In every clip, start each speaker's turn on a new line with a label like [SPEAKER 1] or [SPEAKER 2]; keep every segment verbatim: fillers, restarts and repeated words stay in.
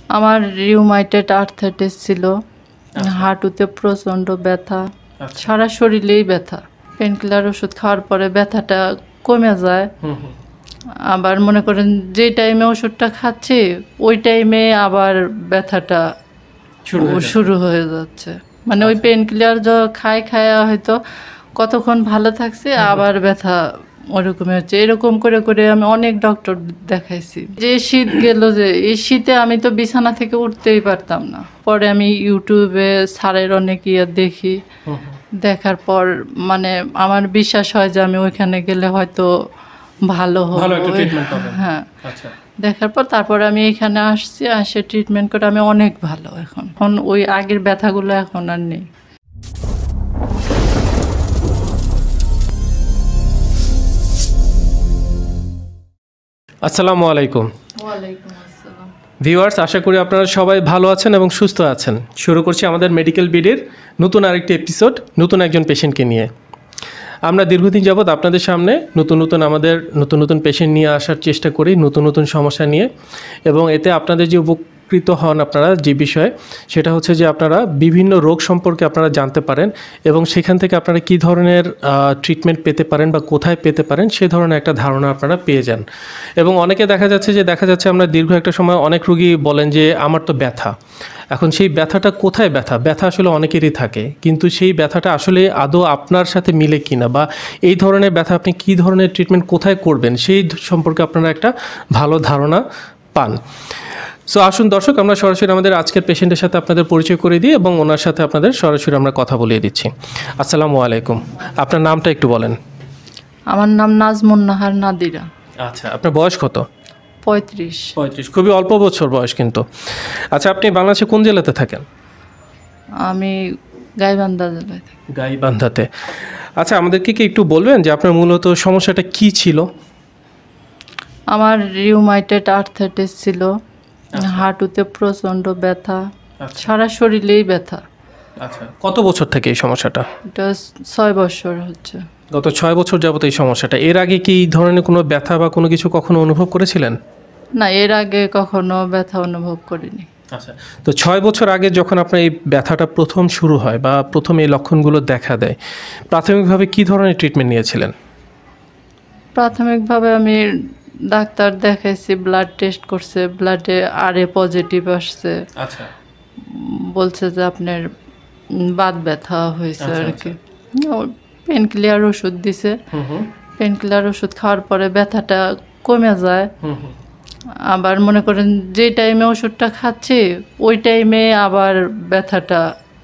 [SPEAKER 1] আমার rheumatoid arthritis ছিল, হাঁটুতে প্রচণ্ড ব্যথা, সারা শরীরেই ব্যথা। পেনকিলার ওষুধ খাওয়ার পরে ব্যথাটা কমে যায়, আবার মনে করেন যে টাইমে ওষুধটা খাচ্ছি ওই টাইমে আবার ব্যথাটা শুরু হয়ে যাচ্ছে। মানে ওই পেনকিলার যা খাই খায়া হয়তো কতক্ষণ ভালো থাকছে, আবার ব্যথা ওরকমই হচ্ছে। এরকম করে করে আমি অনেক ডক্টর দেখাইছি। যে শীত গেল, যে এই শীতে আমি তো বিছানা থেকে উঠতেই পারতাম না। পরে আমি ইউটিউবে স্যারের অনেক ইয়ে দেখি, দেখার পর মানে আমার বিশ্বাস হয় যে আমি ওইখানে গেলে হয়তো ভালো হবে। হ্যাঁ, দেখার পর তারপর আমি এখানে আসছি, আসে ট্রিটমেন্ট করে আমি অনেক ভালো। এখন এখন ওই আগের ব্যথাগুলো এখন আর নেই।
[SPEAKER 2] আসসালামু আলাইকুম।
[SPEAKER 1] ওয়ালাইকুম আসসালাম।
[SPEAKER 2] ভিউয়ার্স, আশা করি আপনারা সবাই ভালো আছেন এবং সুস্থ আছেন। শুরু করছি আমাদের মেডিকেল বিডির নতুন আরেকটি এপিসোড, নতুন একজন পেশেন্টকে নিয়ে। আমরা দীর্ঘদিন যাবৎ আপনাদের সামনে নতুন নতুন আমাদের নতুন নতুন পেশেন্ট নিয়ে আসার চেষ্টা করি, নতুন নতুন সমস্যা নিয়ে, এবং এতে আপনাদের যে উপকৃত হন আপনারা যে বিষয়ে, সেটা হচ্ছে যে আপনারা বিভিন্ন রোগ সম্পর্কে আপনারা জানতে পারেন এবং সেখান থেকে আপনারা কী ধরনের ট্রিটমেন্ট পেতে পারেন বা কোথায় পেতে পারেন সে ধরনের একটা ধারণা আপনারা পেয়ে যান। এবং অনেকে দেখা যাচ্ছে যে দেখা যাচ্ছে আমরা দীর্ঘ একটা সময় অনেক রোগী বলেন যে আমার তো ব্যথা। এখন সেই ব্যথাটা কোথায় ব্যথা? ব্যথা আসলে অনেকেরই থাকে, কিন্তু সেই ব্যথাটা আসলে আদৌ আপনার সাথে মিলে কিনা, বা এই ধরনের ব্যথা আপনি কী ধরনের ট্রিটমেন্ট কোথায় করবেন সেই সম্পর্কে আপনারা একটা ভালো ধারণা পান। সো আসুন দর্শক, আমরা সরাসরি আমাদের আজকের পেশেন্টের সাথে আপনাদের পরিচয় করে দিই এবং ওনার সাথে আপনাদের সরাসরি আমরা কথা বলিয়ে দিচ্ছি। আসসালামু আলাইকুম, আপনার নামটা একটু বলেন।
[SPEAKER 1] আমার নাম নাজমুন নাহার নাদিরা।
[SPEAKER 2] আচ্ছা, আপনার বয়স কত?
[SPEAKER 1] পঁয়ত্রিশ।
[SPEAKER 2] পঁয়ত্রিশ, খুবই অল্প বছর বয়স কিন্তু। আচ্ছা, আপনি বাংলাদেশে কোন জেলাতে থাকেন?
[SPEAKER 1] আমি গাইবান্ধা জেলায় থাকি।
[SPEAKER 2] গাইবান্ধাতে। আচ্ছা, আমাদেরকে কি একটু বলবেন যে আপনার মূলত সমস্যাটা কি ছিল?
[SPEAKER 1] আমার রিউমাটয়েড আর্থ্রাইটিস ছিল, হাঁটুতে প্রচণ্ড ব্যথা, সারা শরীরেই ব্যথা।
[SPEAKER 2] আচ্ছা, কত বছর থেকে এই সমস্যাটা?
[SPEAKER 1] এটা ছয় বছর হচ্ছে।
[SPEAKER 2] গত ছয় বছর যাবত এই সমস্যাটা। এর আগে কি এই ধরনের কোনো ব্যথা বা কোনো কিছু কখনো অনুভব করেছিলেন?
[SPEAKER 1] না, এর আগে কখনো ব্যথা অনুভব করিনি।
[SPEAKER 2] আচ্ছা, তো ছয় বছর আগে যখন আপনার এই ব্যথাটা প্রথম শুরু হয় বা প্রথম এই লক্ষণগুলো দেখা দেয়, প্রাথমিকভাবে কি ধরনের ট্রিটমেন্ট নিয়েছিলেন?
[SPEAKER 1] প্রাথমিকভাবে আমি ডাক্তার দেখাইছি, ব্লাড টেস্ট করছে, ব্লাডে আর এ পজিটিভ আসছে।
[SPEAKER 2] আচ্ছা,
[SPEAKER 1] বলছে যে আপনার বাত ব্যথা হয়েছে আর কি। পেন কিলার ওষুধ দিছে, পেন কিলার ওষুধ খাওয়ার পরে ব্যথাটা কমে যায়, আবার মনে করেন যে টাইমে ওষুধটা খাচ্ছি ওই টাইমে আবার ব্যথাটা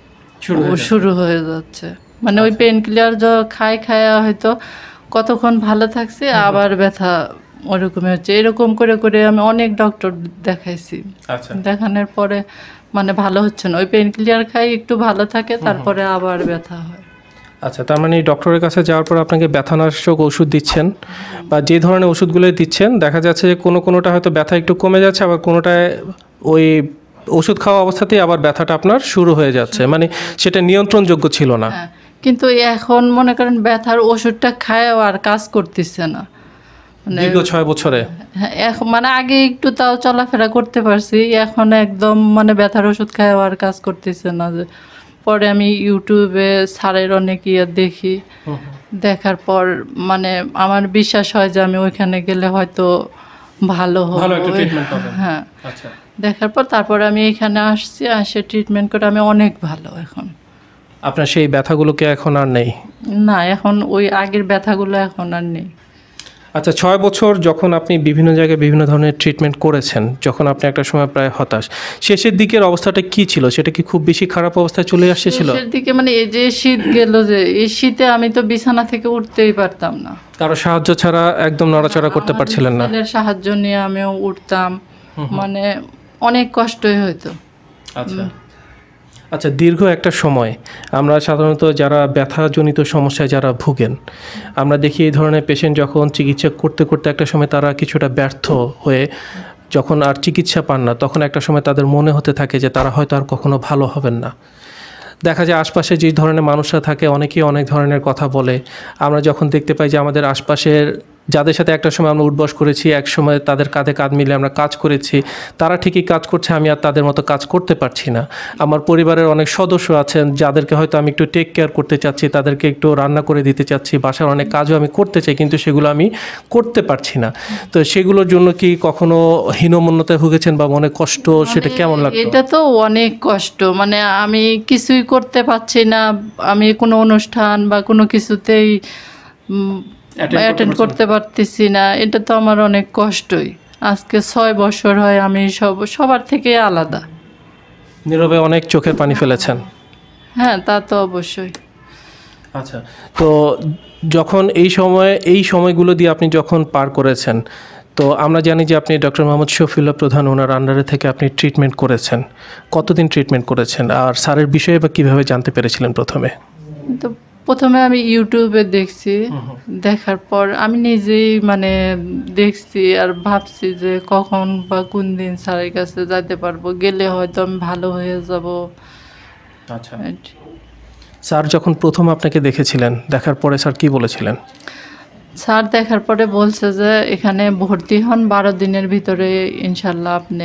[SPEAKER 1] শুরু হয়ে যাচ্ছে। মানে ওই পেন কিলার যা খাই খায়া হয়তো কতক্ষণ ভালো থাকছে, আবার ব্যথা ওরকমই হচ্ছে। এরকম করে করে আমি অনেক ডক্টর দেখাইছি। দেখানোর পরে মানে ভালো হচ্ছে না। ওই পেন কিলার খাই একটু ভালো থাকে, তারপরে আবার ব্যথা হয়।
[SPEAKER 2] আচ্ছা, তার মানে ডক্টরের কাছে যাওয়ার পর আপনাকে ব্যথানাশক ওষুধ দিচ্ছেন, বা যে ধরনের ওষুধগুলো দিচ্ছেন দেখা যাচ্ছে যে কোনো কোনোটা হয়তো ব্যথা একটু কমে যাচ্ছে, আবার কোনোটায় ওই ওষুধ খাওয়া অবস্থাতেই আবার ব্যথাটা আপনার শুরু হয়ে যাচ্ছে, মানে সেটা নিয়ন্ত্রণযোগ্য ছিল না।
[SPEAKER 1] কিন্তু এখন মনে করেন ব্যথার ওষুধটা খায়ও আর কাজ করতেছে না।
[SPEAKER 2] দীর্ঘ ছয় বছরে
[SPEAKER 1] এখন মানে আগে একটু তাও চলাফেরা করতে পারছি, এখন একদম মানে ব্যথার ওষুধ খায়ও আর কাজ করতেছে না। যে পরে আমি ইউটিউবে স্যারের অনেক ইয়ে দেখি, দেখার পর মানে আমার বিশ্বাস হয় যে আমি ওইখানে গেলে হয়তো ভালো হবে। হ্যাঁ, দেখার পর তারপর আমি এখানে আসছি, আসে ট্রিটমেন্ট করে আমি অনেক ভালো। এখন
[SPEAKER 2] আপনার সেই ব্যথাগুলোকে এখন আর নেই?
[SPEAKER 1] না, এখন ওই আগের ব্যথাগুলো এখন আর নেই।
[SPEAKER 2] আচ্ছা, ছয় বছর যখন আপনি বিভিন্ন জায়গায় বিভিন্ন ধরনের ট্রিটমেন্ট করেছেন, যখন আপনি একটা সময় প্রায় হতাশ, শেষের দিকের অবস্থাটা কি ছিল? সেটা কি খুব বেশি খারাপ অবস্থায় চলে আসছিল?
[SPEAKER 1] শেষের দিকে মানে এই যে শীত গেল, যে এই শীতে আমি তো বিছানা থেকে উঠতেই পারতাম না।
[SPEAKER 2] কারো সাহায্য ছাড়া একদম নড়াচড়া করতে পারছিলেন না?
[SPEAKER 1] সাহায্য নিয়ে আমিও উঠতাম, মানে অনেক কষ্টই হতো।
[SPEAKER 2] আচ্ছা আচ্ছা দীর্ঘ একটা সময় আমরা সাধারণত যারা ব্যথাজনিত সমস্যায় যারা ভুগেন, আমরা দেখি এই ধরনের পেশেন্ট যখন চিকিৎসা করতে করতে একটা সময় তারা কিছুটা ব্যর্থ হয়ে যখন আর চিকিৎসা পান না, তখন একটা সময় তাদের মনে হতে থাকে যে তারা হয়তো আর কখনো ভালো হবেন না। দেখা যায় আশপাশে যে ধরনের মানুষরা থাকে অনেকেই অনেক ধরনের কথা বলে। আমরা যখন দেখতে পাই যে আমাদের আশপাশের যাদের সাথে একটা সময় আমরা উঠবস করেছি, এক সময় তাদের কাঁধে কাঁধ মিলে আমরা কাজ করেছি, তারা ঠিকই কাজ করছে, আমি আর তাদের মতো কাজ করতে পারছি না। আমার পরিবারের অনেক সদস্য আছেন যাদেরকে হয়তো আমি একটু টেক কেয়ার করতে চাচ্ছি, তাদেরকে একটু রান্না করে দিতে চাচ্ছি, বাসার অনেক কাজও আমি করতে চাই, কিন্তু সেগুলো আমি করতে পারছি না। তো সেগুলোর জন্য কি কখনো হীনমন্যতায় ভুগেছেন বা মনে কষ্ট, সেটা কেমন লাগতো?
[SPEAKER 1] এটা তো অনেক কষ্ট, মানে আমি কিছুই করতে পারছি না, আমি কোনো অনুষ্ঠান বা কোনো কিছুতেই অ্যাটেন্ড করতে পারতেছি না, এটা তো আমার অনেক কষ্টই। আজকে ছয় বছর হয় আমি সব সবার থেকে আলাদা।
[SPEAKER 2] নীরবে অনেক চোখের পানি ফেলেছেন।
[SPEAKER 1] হ্যাঁ, তা তো অবশ্যই।
[SPEAKER 2] আচ্ছা, তো যখন এই সময়ে এই সময়গুলো দিয়ে আপনি যখন পার করেছেন, তো আমরা জানি যে আপনি ডক্টর মোহাম্মদ শফিউল্লাহ প্রধান ওনার আন্ডারে থেকে আপনি ট্রিটমেন্ট করেছেন। কতদিন ট্রিটমেন্ট করেছেন, আর স্যারের বিষয়ে বা কীভাবে জানতে পেরেছিলেন প্রথমে?
[SPEAKER 1] তো প্রথমে আমি ইউটিউবে দেখছি, দেখার পর আমি নিজেই মানে দেখছি আর ভাবছি যে কখন বা কোন দিন স্যারের কাছে যেতে পারবো, গেলে হয়তো আমি ভালো হয়ে যাব।
[SPEAKER 2] আচ্ছা, স্যার যখন প্রথম আপনাকে দেখেছিলেন, দেখার পরে স্যার কি বলেছিলেন?
[SPEAKER 1] স্যার দেখার পরে বলছে যে এখানে ভর্তি হন, বারো দিনের ভিতরে ইনশাল্লাহ আপনি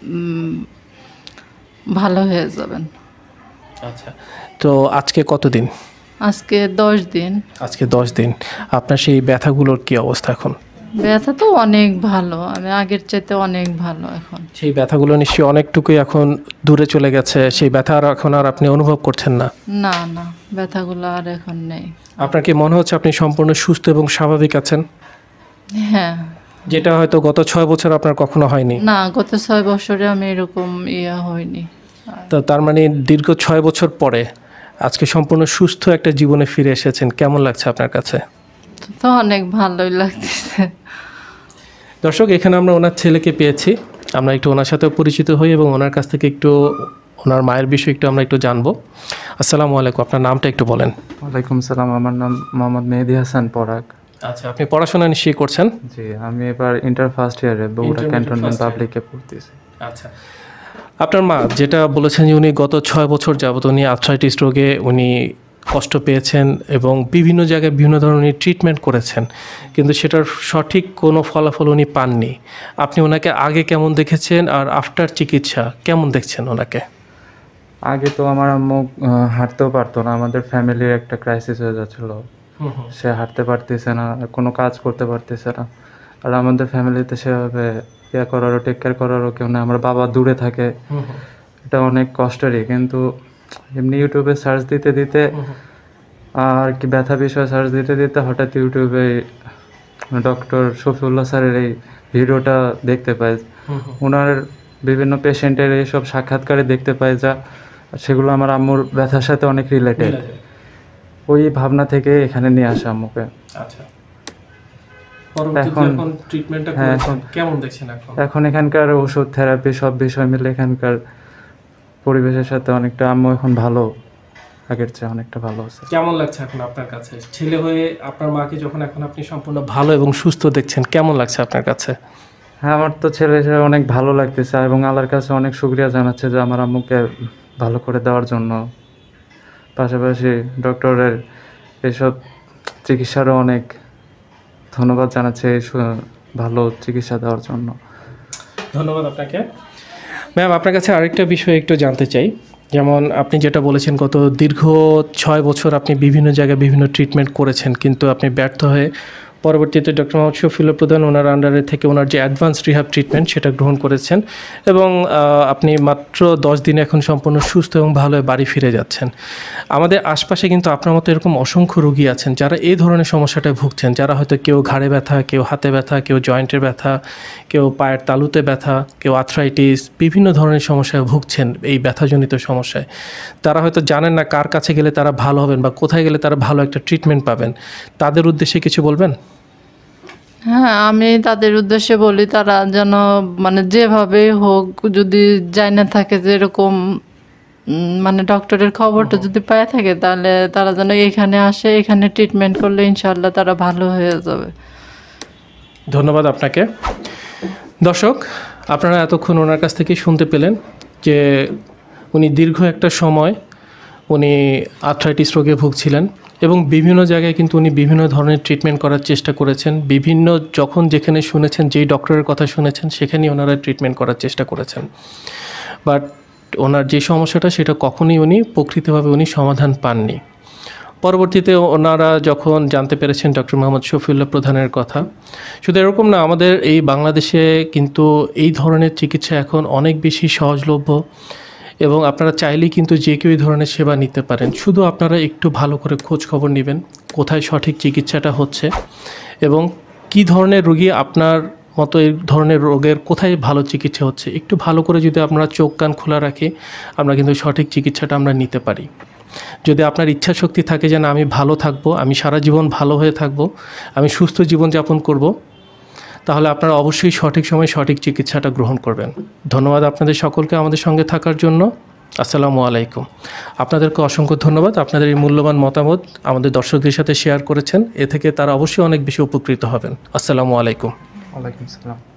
[SPEAKER 1] ভালো হয়ে যাবেন।
[SPEAKER 2] আচ্ছা, তো আজকে কতদিন?
[SPEAKER 1] আজকে দশ দিন।
[SPEAKER 2] আজকে দশ দিন। আপনার সেই ব্যথাগুলোর কি অবস্থা এখন?
[SPEAKER 1] ব্যথা তো অনেক ভালো, আমি আগের চাইতে অনেক ভালো এখন।
[SPEAKER 2] সেই ব্যথাগুলো নিশ্চয়ই অনেকটুকুই এখন দূরে চলে গেছে, সেই ব্যথা আর এখন আর আপনি অনুভব করছেন না?
[SPEAKER 1] না না, ব্যথাগুলো আর এখন নেই।
[SPEAKER 2] আপনার কি মনে হচ্ছে আপনি সম্পূর্ণ সুস্থ এবং স্বাভাবিক আছেন?
[SPEAKER 1] হ্যাঁ।
[SPEAKER 2] যেটা হয়তো গত ছয় বছর আপনার কখনো হয়নি?
[SPEAKER 1] না, গত ছয় বছরে আমি এরকম ইয়ে হয়নি।
[SPEAKER 2] তো তার মানে দীর্ঘ ছয় বছর পরে আজকে সম্পূর্ণ সুস্থ একটা জীবনে ফিরে এসেছেন, কেমন লাগছে আপনার কাছে?
[SPEAKER 1] তো অনেক ভালোই লাগতেছে।
[SPEAKER 2] দর্শক, এখানে আমরা ওনার ছেলেকে পেয়েছি, আমরা একটু ওনার সাথেও পরিচিত হই এবং ওনার কাছ থেকে একটু ওনার মায়ের বিষয়ে একটু আমরা একটু জানবো। আসসালামু আলাইকুম, আপনার নামটা একটু বলেন।
[SPEAKER 3] ওয়ালাইকুম সালাম, আমার নাম মোহাম্মদ মেহেদি হাসান পরাগ।
[SPEAKER 2] আচ্ছা, আপনি পড়াশোনা নিশ্চয়ই করছেন?
[SPEAKER 3] জি, আমি এবার ইন্টার ফার্স্ট ইয়ারে বগুড়া ক্যান্টনমেন্ট পাবলিকে পড়তেছি।
[SPEAKER 2] আচ্ছা, আপনার মা যেটা বলেছেন যে উনি গত ছয় বছর যাবত উনি আর্থ্রাইটিস রোগে উনি কষ্ট পেয়েছেন এবং বিভিন্ন জায়গায় বিভিন্ন ধরনের ট্রিটমেন্ট করেছেন, কিন্তু সেটার সঠিক কোনো ফলাফল উনি পাননি। আপনি ওনাকে আগে কেমন দেখেছেন আর আফটার চিকিৎসা কেমন দেখছেন ওনাকে?
[SPEAKER 3] আগে তো আমার আম্মু হাঁটতেও পারতো না, আমাদের ফ্যামিলির একটা ক্রাইসিস হয়ে যাচ্ছিল, সে হাঁটতে পারতেছে না, কোনো কাজ করতে পারতেছে না, আর আমাদের ফ্যামিলিতে সেভাবে ইয়ে করারও টেক কেয়ার করারও কেউ না, আমার বাবা দূরে থাকে, এটা অনেক কষ্টেরই। কিন্তু এমনি ইউটিউবে সার্চ দিতে দিতে আর কি ব্যথা বিষয়ে সার্চ দিতে দিতে হঠাৎ ইউটিউবে ডক্টর শফিউল্লাহ স্যারের এই ভিডিওটা দেখতে পাই, ওনার বিভিন্ন পেশেন্টের এইসব সাক্ষাৎকারে দেখতে পাই, যা সেগুলো আমার আম্মুর ব্যথার সাথে অনেক রিলেটেড। ওই ভাবনা থেকে এখানে নিয়ে আসা আম্মুকে। এখন হ্যাঁ, এখন এখানকার ওষুধ থেরাপি সব বিষয় মিলে এখানকার পরিবেশের সাথে অনেকটা আম্মু এখন ভালো, আগের চেয়ে অনেকটা ভালো আছে।
[SPEAKER 2] কেমন লাগছে এখন আপনার কাছে ছেলে হয়ে আপনার মাকে যখন এখন আপনি সম্পূর্ণ ভালো এবং সুস্থ দেখছেন, কেমন লাগছে আপনার কাছে?
[SPEAKER 3] হ্যাঁ, আমার তো ছেলে হিসেবে অনেক ভালো লাগতেছে এবং আল্লাহর কাছে অনেক শুকরিয়া জানাচ্ছে যে আমার আম্মুকে ভালো করে দেওয়ার জন্য। পাশাপাশি ডক্টরের এইসব চিকিৎসারও অনেক ধন্যবাদ জানাচ্ছে এই ভালো চিকিৎসা দেওয়ার জন্য।
[SPEAKER 2] ধন্যবাদ আপনাকে। ম্যাম, আপনার কাছে আরেকটা বিষয় একটু জানতে চাই, যেমন আপনি যেটা বলেছেন গত দীর্ঘ ছয় বছর আপনি বিভিন্ন জায়গায় বিভিন্ন ট্রিটমেন্ট করেছেন, কিন্তু আপনি ব্যর্থ হয়ে পরবর্তীতে ডক্টর মোহাম্মদ শফিউল্লাহ প্রধান ওনার আন্ডারে থেকে ওনার যে অ্যাডভান্স রিহ্যাব ট্রিটমেন্ট সেটা গ্রহণ করেছেন এবং আপনি মাত্র দশ দিনে এখন সম্পূর্ণ সুস্থ এবং ভালো বাড়ি ফিরে যাচ্ছেন। আমাদের আশপাশে কিন্তু আপনার মতো এরকম অসংখ্য রোগী আছেন যারা এই ধরনের সমস্যাটায় ভুগছেন, যারা হয়তো কেউ ঘাড়ে ব্যথা, কেউ হাতে ব্যথা, কেউ জয়েন্টের ব্যথা, কেউ পায়ের তালুতে ব্যথা, কেউ আর্থ্রাইটিস, বিভিন্ন ধরনের সমস্যায় ভুগছেন এই ব্যথাজনিত সমস্যায়। তারা হয়তো জানেন না কার কাছে গেলে তারা ভালো হবেন বা কোথায় গেলে তারা ভালো একটা ট্রিটমেন্ট পাবেন। তাদের উদ্দেশ্যে কিছু বলবেন?
[SPEAKER 1] হ্যাঁ, আমি তাদের উদ্দেশ্যে বলি তারা যেন মানে যেভাবে হোক, যদি যায় না থাকে যে এরকম মানে ডক্টরের খবরটা যদি পায় থাকে, তাহলে তারা যেন এখানে আসে, এখানে ট্রিটমেন্ট করলে ইনশাল্লাহ তারা ভালো হয়ে যাবে।
[SPEAKER 2] ধন্যবাদ আপনাকে। দর্শক, আপনারা এতক্ষণ ওনার কাছ থেকে শুনতে পেলেন যে উনি দীর্ঘ একটা সময় উনি আর্থ্রাইটিস রোগে ভুগছিলেন এবং বিভিন্ন জায়গায় কিন্তু উনি বিভিন্ন ধরনের ট্রিটমেন্ট করার চেষ্টা করেছেন। বিভিন্ন যখন যেখানে শুনেছেন, যেই ডক্টরের কথা শুনেছেন, সেখানেই ওনারা ট্রিটমেন্ট করার চেষ্টা করেছেন। বাট ওনার যে সমস্যাটা সেটা কখনোই উনি প্রকৃতভাবে উনি সমাধান পাননি। পরবর্তীতে ওনারা যখন জানতে পেরেছেন ডক্টর মোহাম্মদ শফিউল্লাহ প্রধানের কথা, শুধু এরকম না, আমাদের এই বাংলাদেশে কিন্তু এই ধরনের চিকিৎসা এখন অনেক বেশি সহজলভ্য এবং আপনারা চাইলেই কিন্তু যে কেউ এই ধরনের সেবা নিতে পারেন। শুধু আপনারা একটু ভালো করে খোঁজ খবর নেবেন কোথায় সঠিক চিকিৎসাটা হচ্ছে এবং কি ধরনের রোগী আপনার মতো এই ধরনের রোগের কোথায় ভালো চিকিৎসা হচ্ছে। একটু ভালো করে যদি আপনারা চোখ কান খোলা রাখি, আমরা কিন্তু সঠিক চিকিৎসাটা আমরা নিতে পারি। যদি আপনার ইচ্ছা শক্তি থাকে যে না আমি ভালো থাকবো, আমি সারা জীবন ভালো হয়ে থাকবো, আমি সুস্থ জীবনযাপন করব, তাহলে আপনারা অবশ্যই সঠিক সময়ে সঠিক চিকিৎসাটা গ্রহণ করবেন। ধন্যবাদ আপনাদের সকলকে আমাদের সঙ্গে থাকার জন্য। আসসালামু আলাইকুম। আপনাদেরকে অসংখ্য ধন্যবাদ। আপনাদের এই মূল্যবান মতামত আমাদের দর্শকদের সাথে শেয়ার করেছেন, এ থেকে তারা অবশ্যই অনেক বেশি উপকৃত হবেন। আসসালামু আলাইকুম।
[SPEAKER 3] ওয়ালাইকুম সালাম।